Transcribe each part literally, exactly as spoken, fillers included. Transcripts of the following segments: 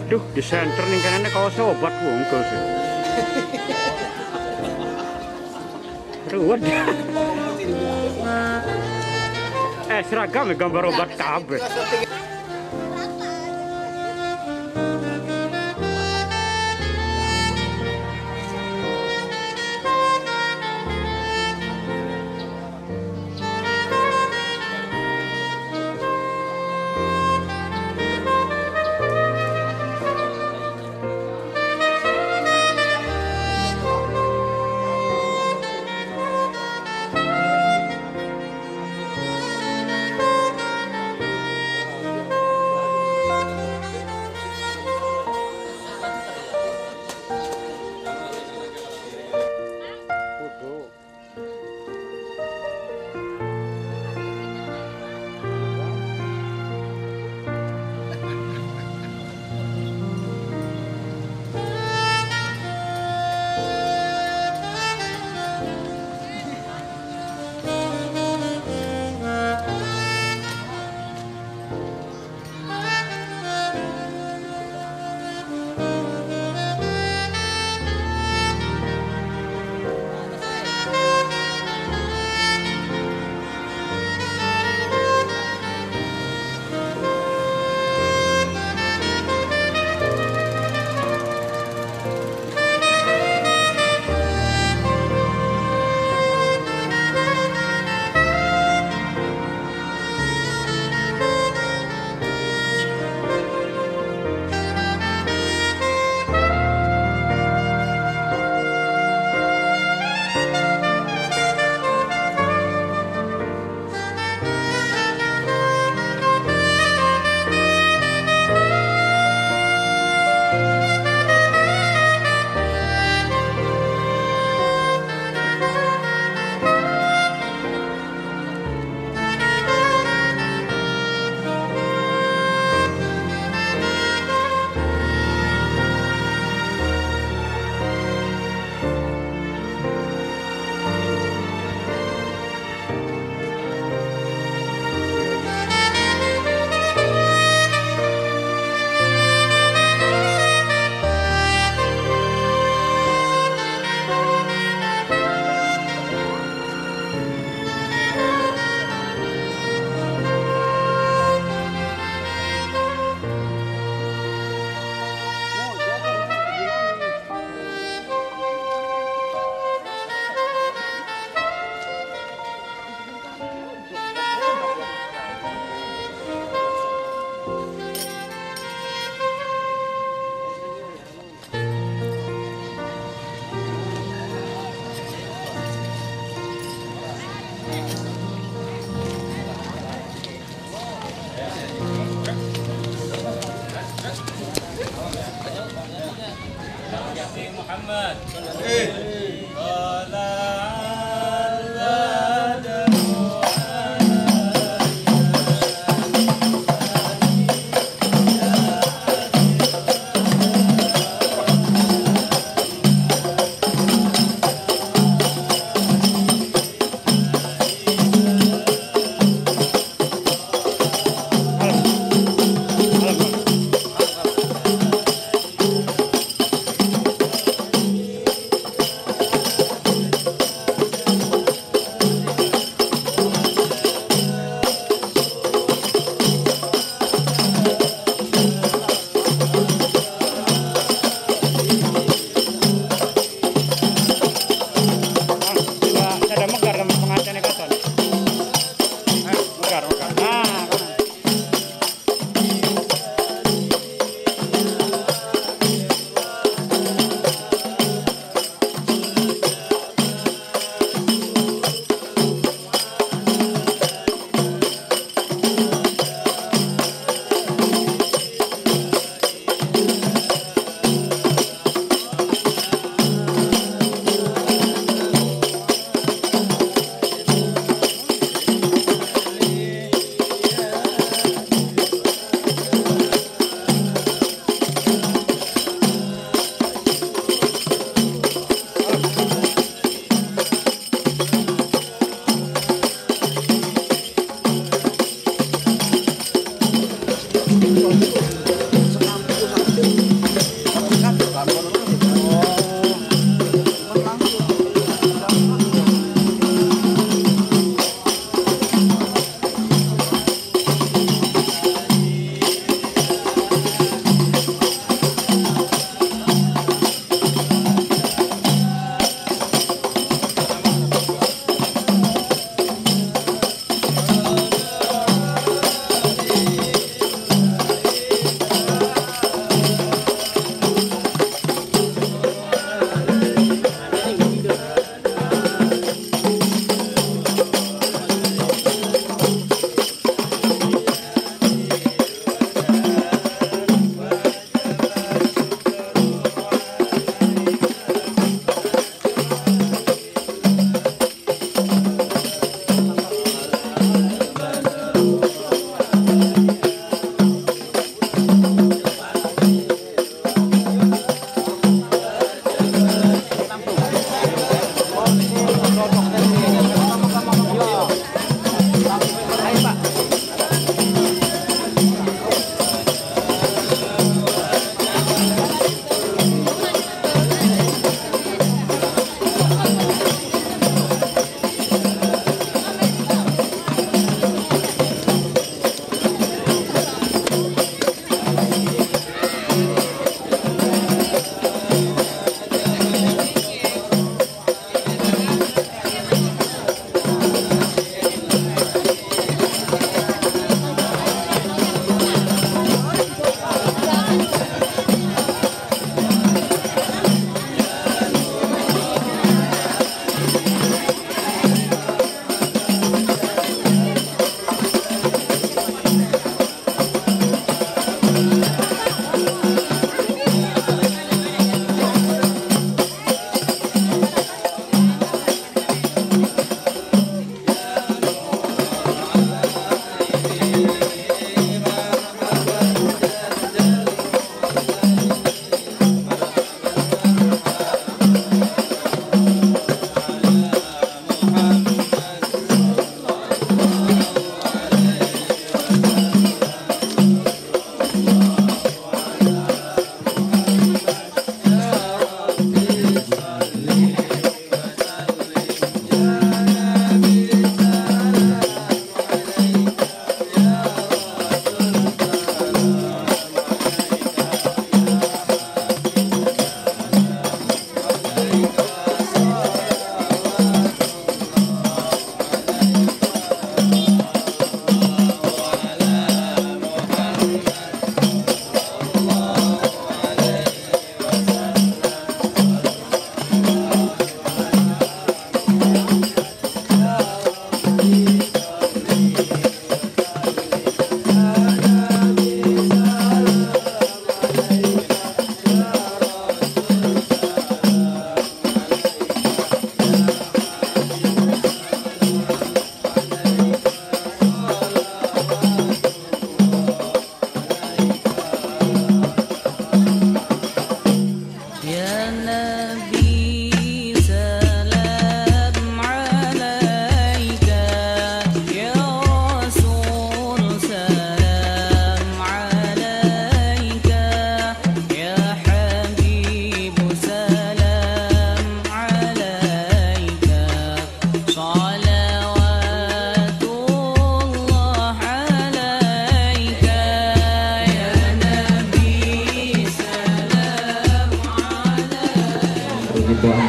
Duh, di center nih kan ada kaos obat wongkel sih. Ruwet. Eh, seragam ya gambar obat kabeh.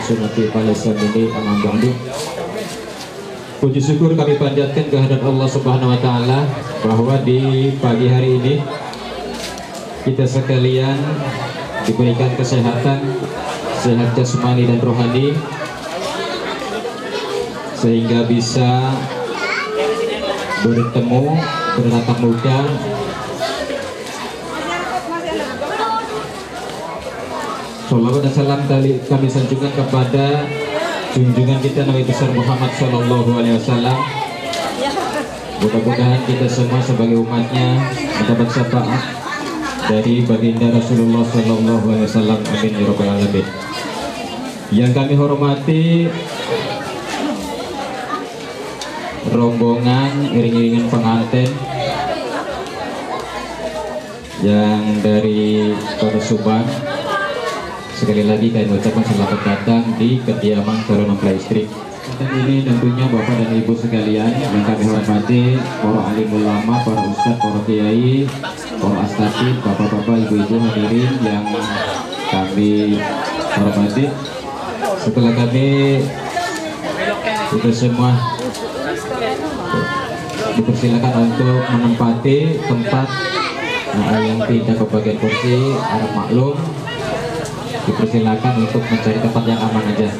Sunnati Palestin ini Amam Bandung. Puji syukur kami panjatkan kehadirat Allah Subhanahu wa taala bahwa di pagi hari ini kita sekalian diberikan kesehatan, sehat jasmani dan rohani, sehingga bisa bertemu, bertatap muka, sholawat dan salam kami sanjungkan kepada junjungan kita Nabi besar Muhammad Shallallahu Alaihi Wasallam. Mudah-mudahan kita semua sebagai umatnya mendapat syafaat dari baginda Rasulullah Shallallahu Alaihi Wasallam. Amin ya rabbal alamin. Yang kami hormati rombongan iring-iringan pengantin yang dari Kota Subang. Sekali lagi kami ucapkan selamat datang di kediaman calon mempelai istri. Dan ini tentunya Bapak dan Ibu sekalian yang kami hormati, para alim ulama, para ustadz, para kiai, para asatidz, bapak-bapak, ibu-ibu hadirin yang kami hormati. Setelah kami kita semua dipersilakan untuk menempati tempat nah, yang tidak kebagian kursi, harap maklum, dipersilakan untuk mencari tempat yang aman aja.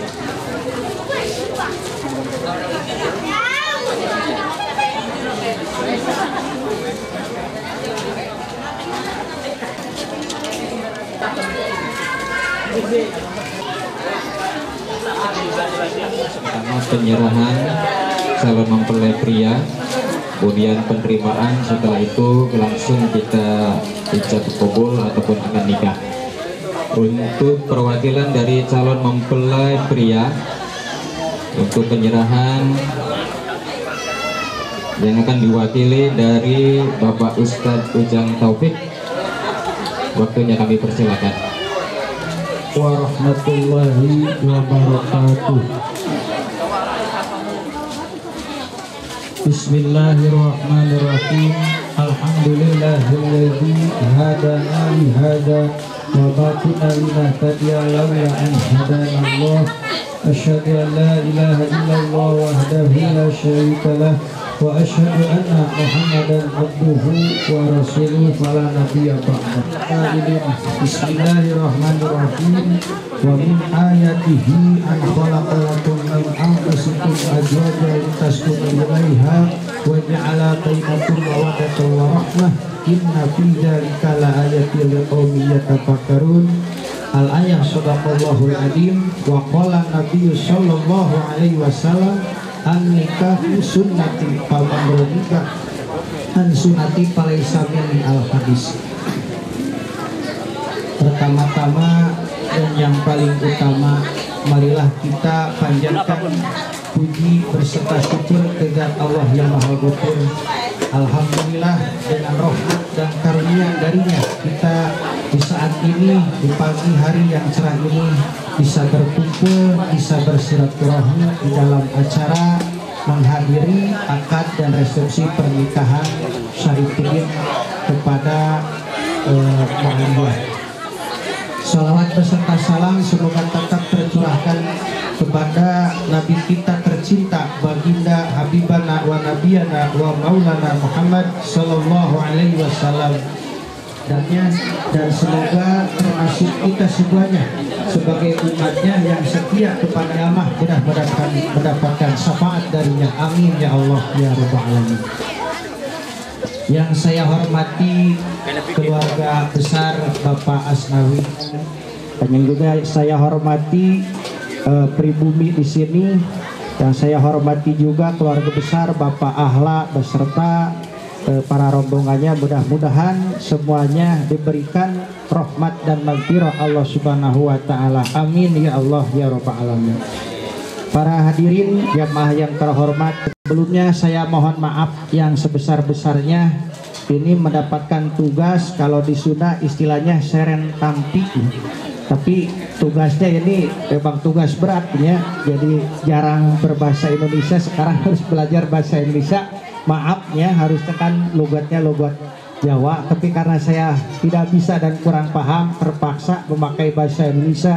Pertama penyerahan calon mempelai pria, kemudian penerimaan, setelah itu langsung kita ijab kabul ataupun akan nikah. Untuk perwakilan dari calon mempelai pria, untuk penyerahan yang akan diwakili dari Bapak Ustadz Ujang Taufik, waktunya kami persilakan. Warahmatullahi wabarakatuh. Bismillahirrahmanirrahim. Alhamdulillahilladzi hadana li hada wa ma kunna linahtadiya laula an hadana Allah. Asyhadu an la ilaha illallah wahdahu la syarika lah wa asyhadu anna Muhammadan abduhu wa rasuluhu fala nabiyya ba'dahu. Bismillahirrahmanirrahim. Wa min ayatihi an khalaqa lakum min anfusikum azwajan litaskunu ilaiha wa ja'ala bainakum mawaddatan wa rahmah. Inna fi dzalika laayatin liqaumin yatafakkarun. Al-ayah sadaqallahul adzim. Wa qala Nabi sallallahu alaihi wasallam an-nikahu sunnati faman radika an sunnati falaysa minni al-hadis. Pertama-tama dan yang paling utama, marilah kita panjatkan puji berserta syukur kepada Allah yang Maha Ghafur. Alhamdulillah, dengan rahmat dan karunia darinya kita di saat ini, di pagi hari yang cerah ini, bisa berkumpul, bisa bersilaturahmi di dalam acara menghadiri akad dan resepsi pernikahan Syarifuddin kepada uh, Muhammad. Salawat beserta salam semoga tetap tercurahkan kepada Nabi kita tercinta, baginda Habibana wa Nabiyana wa Maulana Muhammad Sallallahu Alaihi Wasallam, dan dan semoga termasuk kita semuanya sebagai umatnya yang setia kepada Allah mudah mendapatkan, mendapatkan syafaat darinya. Amin ya Allah ya Rabbal Alamin. Yang saya hormati keluarga besar Bapak Asnawi, dan yang juga saya hormati uh, pribumi di sini, dan saya hormati juga keluarga besar Bapak Ahla beserta uh, para rombongannya. Mudah-mudahan semuanya diberikan rahmat dan maghfirah Allah Subhanahu wa taala. Amin ya Allah ya Rabbal Alamin. Para hadirin jamaah yang terhormat, sebelumnya saya mohon maaf yang sebesar-besarnya. Ini mendapatkan tugas, kalau di Sunda istilahnya seren tampi, tapi tugasnya ini memang tugas berat ya. Jadi jarang berbahasa Indonesia, sekarang harus belajar bahasa Indonesia. Maaf ya, harus tekan logatnya logat Jawa, tapi karena saya tidak bisa dan kurang paham, terpaksa memakai bahasa Indonesia.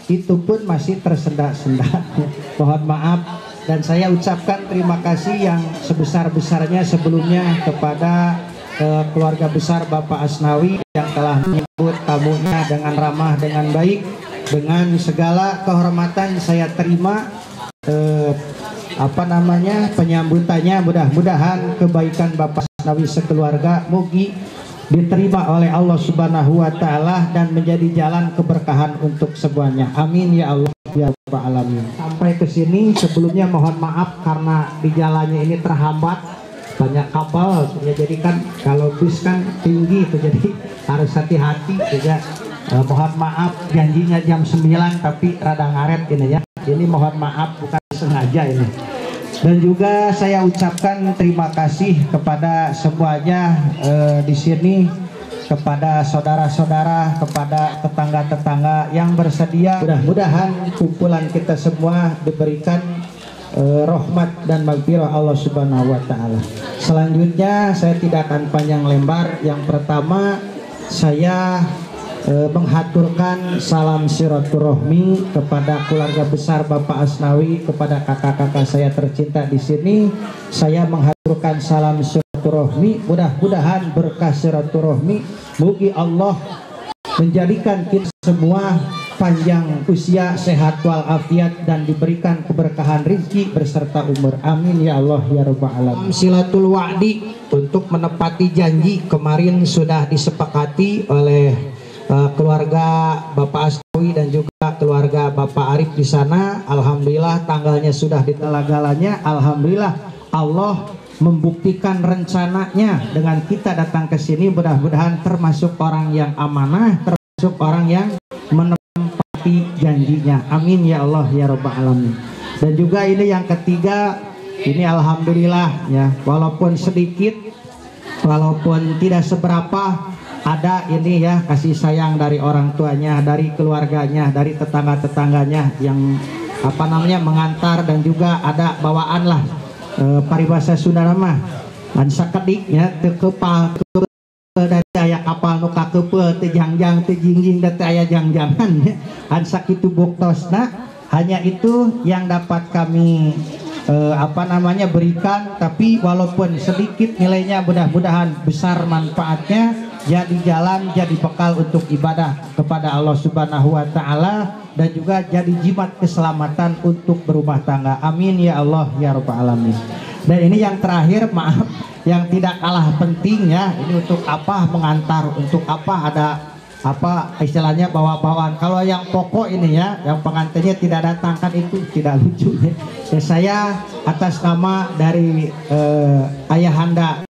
itu pun masih tersendat-sendat. Mohon maaf, dan saya ucapkan terima kasih yang sebesar-besarnya sebelumnya kepada eh, keluarga besar Bapak Asnawi yang telah menyambut tamunya dengan ramah, dengan baik, dengan segala kehormatan saya terima eh, apa namanya penyambutannya. Mudah-mudahan kebaikan Bapak Asnawi sekeluarga mugi diterima oleh Allah Subhanahu wa taala dan menjadi jalan keberkahan untuk semuanya. Amin ya Allah ya Rabbal alamin. Sampai ke sini sebelumnya mohon maaf karena di jalannya ini terhambat banyak kapal ya, jadi kan kalau bus kan tinggi itu jadi harus hati-hati juga. Eh, mohon maaf janjinya jam sembilan tapi rada ngaret ini ya. Ini mohon maaf bukan sengaja ini. Dan juga saya ucapkan terima kasih kepada semuanya eh, di sini, kepada saudara-saudara, kepada tetangga-tetangga yang bersedia. Mudah-mudahan kumpulan kita semua diberikan eh, rahmat dan maghfirah Allah Subhanahu wa taala. Selanjutnya saya tidak akan panjang lebar. Yang pertama saya Eh, menghaturkan salam silaturahmi kepada keluarga besar Bapak Asnawi, kepada kakak-kakak saya tercinta di sini. Saya menghaturkan salam silaturahmi. Mudah-mudahan berkah silaturahmi, mugi Allah menjadikan kita semua panjang usia, sehat walafiat, dan diberikan keberkahan rezeki beserta umur. Amin ya Allah ya Rabbal alamin. Silatul wa'di, untuk menepati janji kemarin sudah disepakati oleh Uh, keluarga Bapak Asnawi dan juga keluarga Bapak Arif di sana. Alhamdulillah tanggalnya sudah ditelagalanya. Alhamdulillah Allah membuktikan rencananya dengan kita datang ke sini. Mudah-mudahan termasuk orang yang amanah, termasuk orang yang menepati janjinya. Amin ya Allah ya Rabbal alamin. Dan juga ini yang ketiga, ini alhamdulillah ya, walaupun sedikit, walaupun tidak seberapa, ada ini ya kasih sayang dari orang tuanya, dari keluarganya, dari tetangga-tetangganya yang apa namanya mengantar, dan juga ada bawaan lah e, paribasa Sunda nama dan sakedik ya tekepal dari aya kapal nu kakeupeul teu jangjang teu jingjing da teu aya jangjangan ya an sakitu buktosna. Hanya itu yang dapat kami e, apa namanya berikan, tapi walaupun sedikit nilainya mudah-mudahan besar manfaatnya, jadi jalan, jadi bekal untuk ibadah kepada Allah Subhanahu wa taala, dan juga jadi jimat keselamatan untuk berumah tangga. Amin ya Allah ya Rabbal alamin. Dan ini yang terakhir, maaf, yang tidak kalah penting ya, ini untuk apa mengantar, untuk apa ada apa istilahnya bawa-bawaan. Kalau yang pokok ini ya, yang pengantinnya tidak datang, kan itu tidak lucu ya. Ya, saya atas nama dari eh, ayahanda